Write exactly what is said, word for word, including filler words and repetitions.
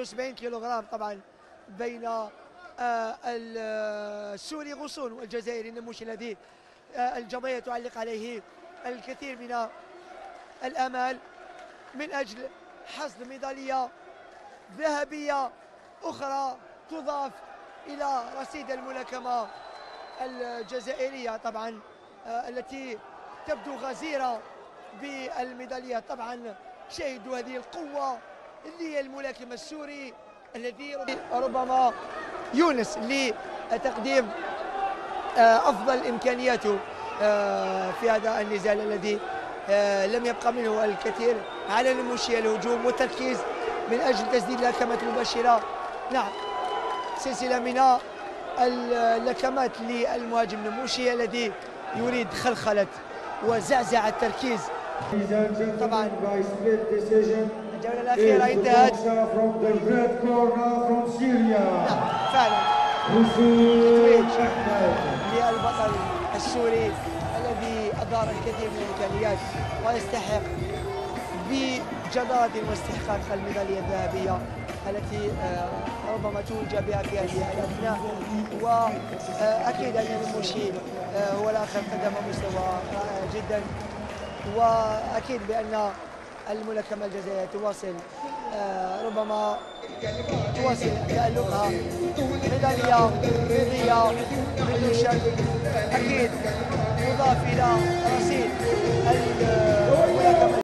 وسبعين كيلوغرام طبعا بين السوري غصون والجزائري النموشي الذي الجمعية تعلق عليه الكثير من الآمال من أجل حصد ميدالية ذهبية أخرى تضاف إلى رصيد الملاكمة الجزائرية طبعا التي تبدو غزيرة بالميداليات. طبعا شاهدوا هذه القوة للملاكم السوري الذي ربما يونس لتقديم أفضل إمكانياته في هذا النزال الذي لم يبقى منه الكثير. على النموشي الهجوم والتركيز من أجل تسديد الهكمات المباشرة. نعم، سلسلة من اللكمات للمهاجم النموشي الذي يريد خلخلة وزعزع التركيز. طبعا الجولة الأخيرة انتهت. نعم فعلا تتويج للبطل السوري الذي أدار الكثير من الإمكانيات ويستحق بجدارة واستحقاق الميدالية الذهبية التي ربما توج بها في هذه الأثناء. وأكيد أن النموشي هو الآخر قدم مستوى رائع جدا، وأكيد بأن الملاكمة الجزائرية تواصل ربما تواصل تألقها ميدالية رياضية بدون شك. أكيد يضاف إلى رصيد الملاكمة